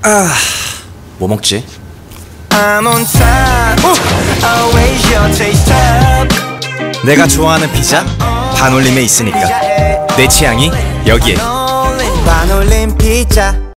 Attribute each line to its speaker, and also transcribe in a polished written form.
Speaker 1: 뭐 먹지? 내가 좋아하는 피자 반올림에 있으니까 내 취향이 여기에.
Speaker 2: 반올림 피자.